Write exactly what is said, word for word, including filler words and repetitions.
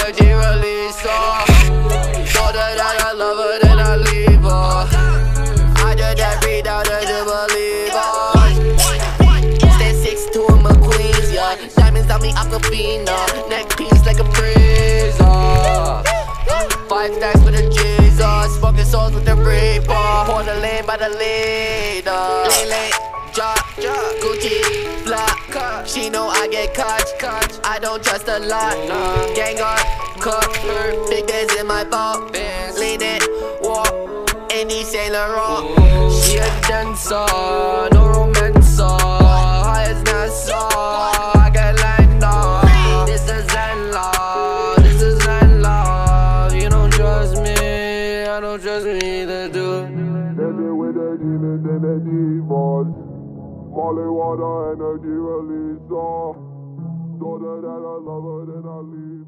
energy release her. Told her that I love her, then I leave her. I did that read out her to believe her. Stand six to him, a queens, yeah. Diamonds on me, Aquafina. Neck piece like a prison. Five stacks with a Jesus. Smoking souls with the Reaper. Pour the lane by the leader. Lane, lane, drop, drop. Gucci, flock. She know I get caught, caught. I don't trust a lot. Nah. Gang on, cut. Big days in my ball. Lean it, walk. Any Saint Laurent. She a dancer, no romancer. High as NASA. I get lined up. This is Zen love. This is Zen love. You don't trust me. I don't trust me either, dude. Dancing with the demons and the demons. Molly water, energy release her. Told her that I love her, then I leave.